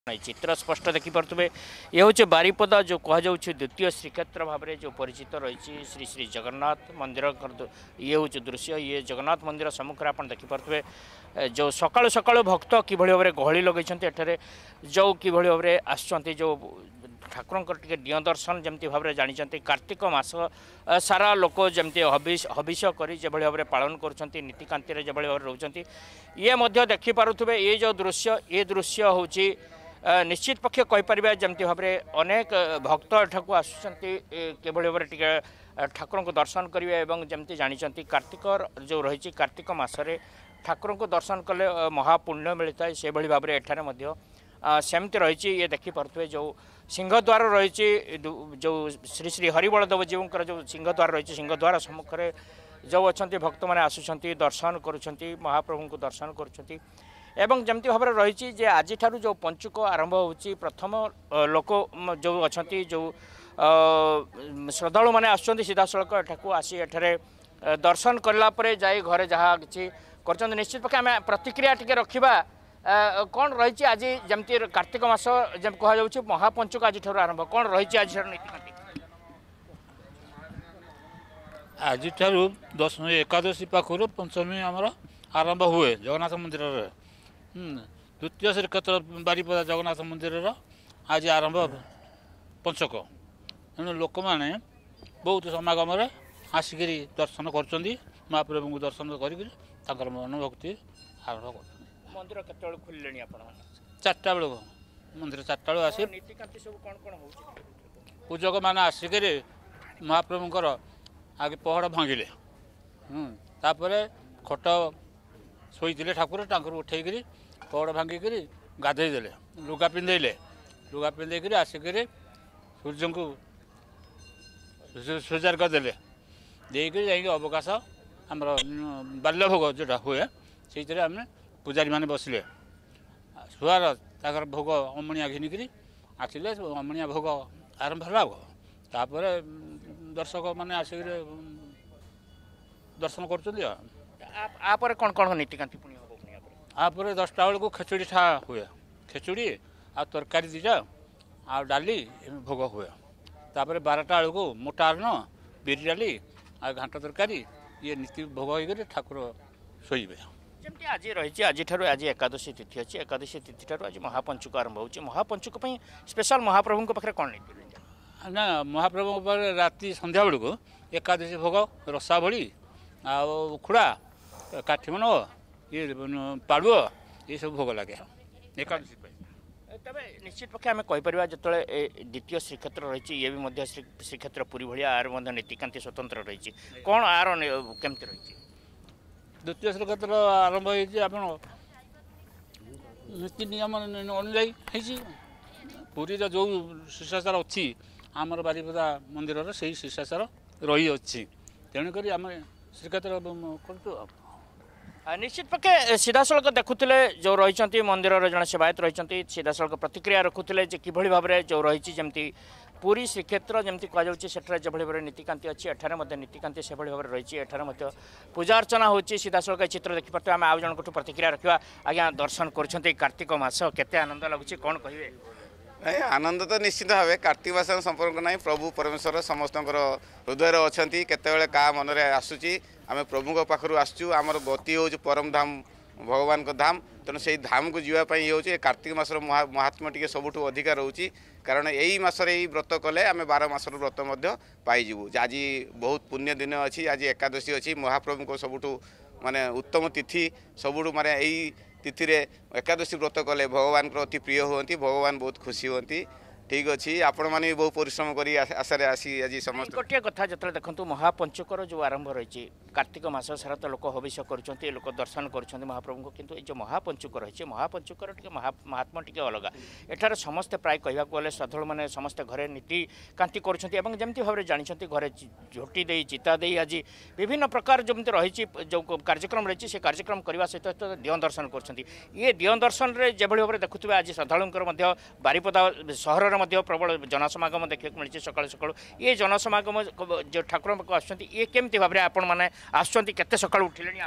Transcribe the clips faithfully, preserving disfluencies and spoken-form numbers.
चित्र स्पष्ट देखिपे ये हूँ बारिपदा जो कह द्वितीय श्रीक्षेत्र भाव में जो परिचित रही श्री श्री जगन्नाथ मंदिर ये हूँ दृश्य ये जगन्नाथ मंदिर सम्मुखें आप देखिपे जो सकाळु सकाळु भक्त कि भाव में गहली लगे जो कि भाव में आसुँच जो ठाकुर टे दिय दर्शन जमी भाव में जानते कार्तिक मास सारा लोक जमी हबिष हबिष कर भाव में पालन कर नीतिकांति जो भाव में रोच ये देखिपे ये जो दृश्य ये दृश्य हूँ निश्चित पक्षे कहीपर जमी भाव में अनेक भक्त एठाक आसुँच भाव में ठाकुर को दर्शन करेंगे जमी जानते कार्तिक जो रही कार्तिक मसरे ठाकुर को दर्शन कले महापुण्य मिलता है से भाव में एठार सेमती रही ये देखिपे जो सिंहद्वार रही जो श्री श्री हरिबलदेव जीव जो सिंहद्वार रही सिंहद्वार सम्मुखें जो अच्छा भक्त मैंने आसुँच दर्शन करुँच महाप्रभु को दर्शन करुँच एवं जमी भाव में रही जे आज जो पंचुक आरंभ हो प्रथम लोक जो अच्छा जो श्रद्धालु मैंने आसुँच सीधासख एठाक आसी एठारे दर्शन कलापर जाए घरे जहाँ कि कर निश्चित पक्षे आम प्रतिक्रिया टी रखा कौन रही आज जमी कार्तिक मास जब कह महापंचुक आज आरंभ कौन रही आज नीतिकांति आज दशमी एकादशी पाखर पंचमी आमर आरंभ हुए जगन्नाथ मंदिर द्वितीय श्रीक्षेत्र बारिपदा जगन्नाथ मंदिर आज आरंभ पंचक तेणु लोक मैंने बहुत समागम आसिक दर्शन कर महाप्रभु को दर्शन कर मनोभक्ति आरंभ कर मंदिर केत खोल चार्टा बेलू मंदिर चार्टा बेलू आसी नीतिकांति सब कौन कौन हो पूजक मैंने आसिक महाप्रभुंर आगे पहड़ भांगिले तापर खट शोते ठाकुर टाँगर उठे पहड़ भांगिक गाधे लुगा पिंधेले लुगा पिंधे आसिक सूर्य को सूर्यार्घ देले देकर जाइए अवकाश आमर बाल्य भोग जोटा हुए से आम पूजारी मैंने बसिले शुआर ताकर भोग अमणिया घिनिक आसिले अमणिया भोग आरंभ है दर्शक मैंने आसिक दर्शन कर कौन कौन नीतिकांति आपर दसटा बेलू खेचुड़ी ठा हुए खेचुड़ी आ तरकारी दीटा आ डाली भोग हुए तापर बारटा बेलू मोटा अन्न बिरी डाली आ घाट तरकारी ये नीति भोग हो ठाकुर शोबे जमी आज रही आज आज एकादशी तिथि अच्छी एकादशी तिथि ठार आज महापंचुक आरंभ हो महापंचुक स्पेशल महाप्रभु पाखे कौन नीति ना महाप्रभु राति संध्या बेलू एकादशी भोग रसा भली आखुड़ा काठीमन ये पाड़ुआ ये सब भोग लगे एकादशी तबे निश्चित पक्षे आम कहीपर जो द्वितीय श्रीक्षेत्र रही ये भी श्रीक्षेत्र पुरी भाया आर नीतिकांति स्वतंत्र रही कौन आर केमती रही द्वितीय श्रीक्षेत्र आरंभ हो नीति नियम अनुजाई पुरी जो शिष्टाचार अच्छी आमर बारिपदा मंदिर से शिष्टाचार रही अच्छी तेणुक आम श्रीक्षेत्र कर निश्चित पक्षे सीधासख देखुले जो रही मंदिर जन सेवायत रही सीधासख प्रतिक्रिया रखुले कि भाव में जो रही जमी पुरी श्रीक्षेत्र जमी कहुचे जो भाव में नीतिकांति अच्छी एठार नीतिकांति से भाव में रही एठार पूजा अर्चना हो सीधासख चित्र देखिपे आम आउ जन प्रतिक्रिया रखा आज्ञा दर्शन कर कार्तिक मास केते आनंद लगुच कौन कहे आनंद तो निश्चित भाव कार्तिक मास संपर्क ना प्रभु परमेश्वर समस्त हृदय अच्छा केत क्या मन में आसूँ आम प्रभु पाखु आसचु आमर गति हो परम धाम भगवान का धाम तेणु से धाम को जीवाई ये कार्तिक मासर महात्म्य टी सबुठ अधिका रोचे कारण यही मसरे यही व्रत कले आम बार मसर व्रत पाइबू आज बहुत पुण्य दिन अच्छी आज एकादशी अच्छी महाप्रभु को सबुठ माने उत्तम तिथि सबुठ माने यही तिथि रे एकादशी व्रत कले भगवान को अति प्रिय होती भगवान बहुत खुशी होती ठीक अच्छी आपण मैंने बहुत परिश्रम कर आशारे आसी आज समस्त गोटे कथा जो देखो महापंचकर जो आरंभ रही कार्तिक मास सारा तो लोक हविष कर लोक दर्शन कर महाप्रभु को किंतु जो महापंचुक रही महापंचुकर महात्मा टी अलग एठार समस्ते प्राय कहवाक गले श्रद्धालु मैंने समस्ते घरे नीति कांति करमती भाव में जानते घरे झोटी दे चिता दे आज विभिन्न प्रकार जमी रही जो कार्यक्रम रही से कार्यक्रम करने सहित दिय दर्शन कर दिय दर्शन में जो भाव में देखुए आज श्रद्धालुंकर बारिपदा सहर प्रबल जनसमागम देखा मिली सका सका ये जनसमागम जो ठाकुर आसुँच ये केमती भाव में आपण मैंने आसुँच केते सकाळु उठिले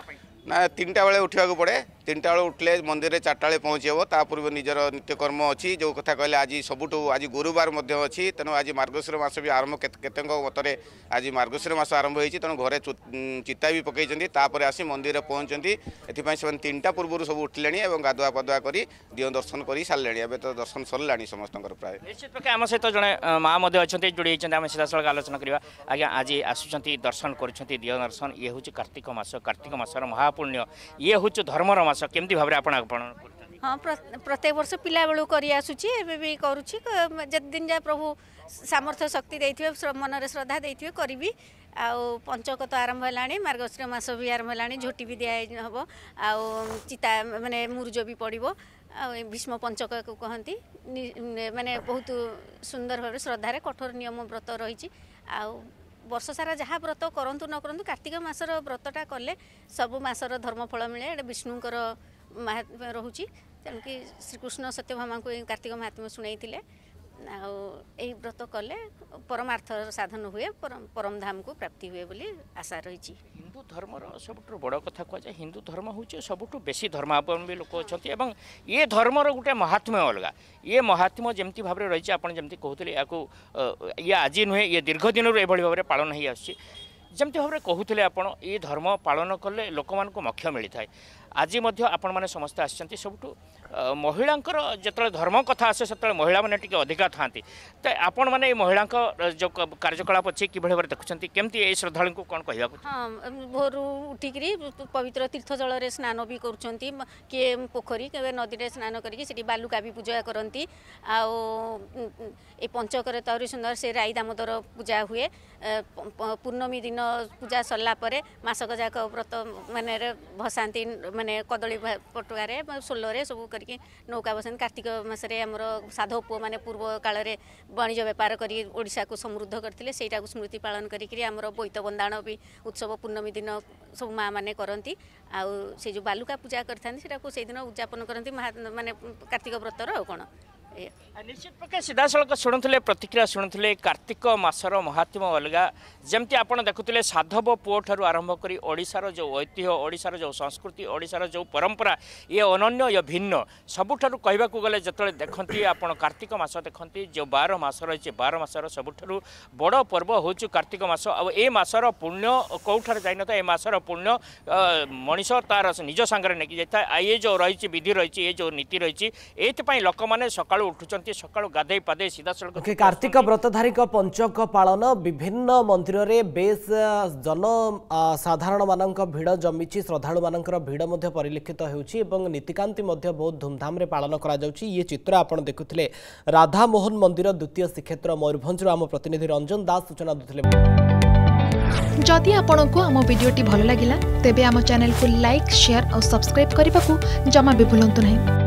ना तीन टा बेले उठा पड़े तीन टा बेले उठले मंदिर में चार्टा बेले पहुँची हे ता पूर्व निजर नित्यकर्म अच्छी जो कथा कहले आज सबुठू आज गुरुवार अच्छी तेणु आज मार्गशीर मास भी आरंभ केत मतरे आज मार्गशीर मास आरंभ होती तेणु घरे चिता भी पकई आसी मंदिर पहुँचती एपाई तीन टा पूर्व सब उठिले गाधुआ पाधुआ कर दिव दर्शन कर सारे एवं तो दर्शन सरला समस्त प्राय निश्चित प्रकार आम सहित जड़े माँ अच्छा जोड़ी आम सीधा सड़क आलोचना करवा आज्ञा आज आसुँच दर्शन कर दिव दर्शन ये हूँ कार्तिक मास कार्तिक मासर महापुण्य ये हूँ धर्मर मास केमती भाव हाँ प्रत्येक वर्ष पिला बेलू कर आसूची एबे भी करुची जत दिन जा प्रभु सामर्थ्य शक्ति देथिबे मनरे श्रद्धा देथिबे करिवि आ पंचक तो आरंभ है मार्गशीर मास भी आरंभ है झोटी भी दिया हम आ चिता माने मुरुज भी पड़ो आ भीष्म पंचक को कहती माने बहुत सुंदर भाव श्रद्धार कठोर नियम व्रत रही वर्ष सारा जहाँ व्रत करंतु न करंतु कार्तिक मासर व्रतटा कले सब मासर धर्मफल मिले विष्णुकर महात्म्य रोचे तेणुकी श्रीकृष्ण सत्यभामा को कार्तिक महात्म्य शुणाई आई व्रत कले परमार्थ साधन हुए परम, परम धाम को प्राप्ति हुए बोली आशा रही। हिंदू धर्म सब बड़ कथा कह जाए हिंदू धर्म हूँ सबुठ बेसी धर्मावलम्बी लोक अच्छा ये धर्मर गोटे महात्म्य अलग ये महात्म्य जमती भाव में रही आप जमी कहते ये आज नुहे ये दीर्घ दिन भाव में पालन हो आसुच्छी जमती भाव में कहते आपड़ ये धर्म पालन कले लोक मानक मोक्ष मिलता है आज आपण मैंने समस्ते आसछंती सबुठु महिलांकर जो धर्म कथा आसे से महिला मैंने टी अधिका था तो आपण मैंने महिला जो कार्यकलाप अच्छे कि भाव देखुं केमती ये श्रद्धा को कौन कह हाँ भोर उठिक पवित्र तीर्थ जल स्नान भी कर किए पोखरी के नदी में स्नान करके बालुका भी पूजा करती पंचक तहरी सुंदर से राई दामोदर पूजा हुए पूर्णमी दिन पूजा सरलापर मसक जाक व्रत माने भसाती माने कदली पटुआरे सोलरे सब करके नौका बसंत कार्तिक मासरे आमर साधव पुओ माने पूर्व काल रे वाणिज्य बेपार करी ओडिशा को समृद्ध करथिले सेटा को स्मृति पालन करी आमर बोईत बंदाण भी उत्सव पूर्णमी दिन सब माँ माने करती आ से जो बालुका पूजा करथांती सेटा को से दिन उद्यापन करती माने कार्तिक व्रतर कौन निश्चित प्रकार सीधा सड़क शुणुले प्रतिक्रिया शुणुले कार्तिक मासर महात्म्य अलग जमती आप देखुले साधव पुओ ठार आरंभ कर ओडिशार जो ऐतिह्य ओडिशार जो संस्कृति ओडिशार जो परंपरा ये अनन्य ये भिन्न सबुठारु कहबाकू गले जतले देखंती आपण कार्तिक मास देखंती जो बारह मास रही बारह मासर सबुठारु बड़ पर्व होछु कार्तिक मास आ ए मासर पुण्य कौठार जाइन था ए मासर पुण्य मनीष तार निज सांगरे नेकी जाता आ ये जो रही विधि रही ये जो नीति रही एथपाई लोक माने सकाळु उठुचंती सकाळु गाधे पादे सीधा सड़क okay, कार्तिक व्रतधारी पंचक पालन विभिन्न मंदिर रे बेस जन साधारण मानक भिड़ जमी श्रद्धालु मानकर भिड़ परिलक्षित होउछि एवं नीतिकांति बहुत धूमधाम रे पालन करा जाउछि ये चित्र आपण देखुथिले राधा मोहन मंदिर द्वितीय श्रीक्षेत्र मयूरभंज आम प्रतिनिधि रंजन दास सूचना देथिले। जदि आपण को आम वीडियोटी भल लागिला तेबे आम चैनल को लाइक शेयर और सब्सक्राइब करने को जमा भी भूलंतु नहीं।